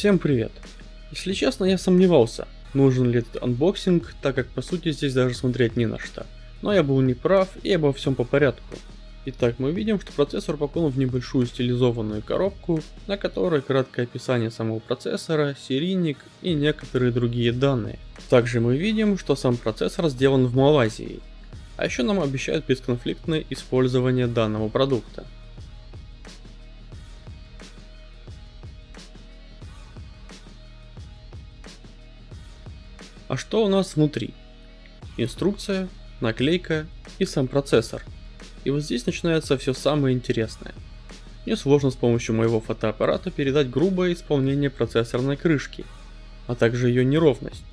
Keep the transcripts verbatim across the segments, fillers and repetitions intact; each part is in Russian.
Всем привет! Если честно, я сомневался, нужен ли этот анбоксинг, так как по сути здесь даже смотреть не на что. Но я был неправ и обо всем по порядку. Итак, мы видим, что процессор упакован в небольшую стилизованную коробку, на которой краткое описание самого процессора, серийник и некоторые другие данные. Также мы видим, что сам процессор сделан в Малайзии. А еще нам обещают бесконфликтное использование данного продукта. А что у нас внутри? Инструкция, наклейка и сам процессор. И вот здесь начинается все самое интересное. Мне сложно с помощью моего фотоаппарата передать грубое исполнение процессорной крышки, а также ее неровность.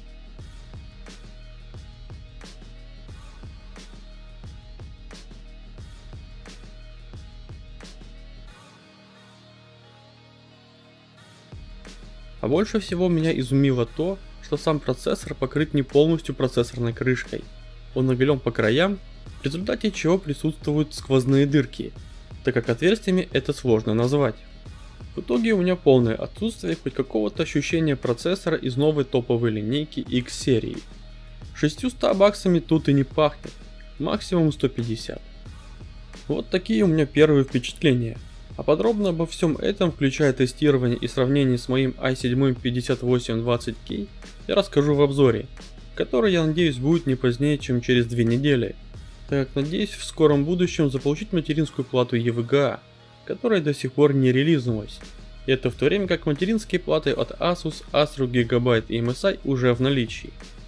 А больше всего меня изумило то, что сам процессор покрыт не полностью процессорной крышкой. Он набелен по краям, в результате чего присутствуют сквозные дырки, так как отверстиями это сложно назвать. В итоге у меня полное отсутствие хоть какого-то ощущения процессора из новой топовой линейки X серии. шестьюстами баксами тут и не пахнет, максимум сто пятьдесят. Вот такие у меня первые впечатления. А подробно обо всем этом, включая тестирование и сравнение с моим ай семь пятьдесят восемь двадцать кей, я расскажу в обзоре, который, я надеюсь, будет не позднее, чем через две недели, так как надеюсь в скором будущем заполучить материнскую плату и ви джи эй, которая до сих пор не релизнулась. И это в то время как материнские платы от Asus, Astro, Gigabyte и эм эс ай уже в наличии.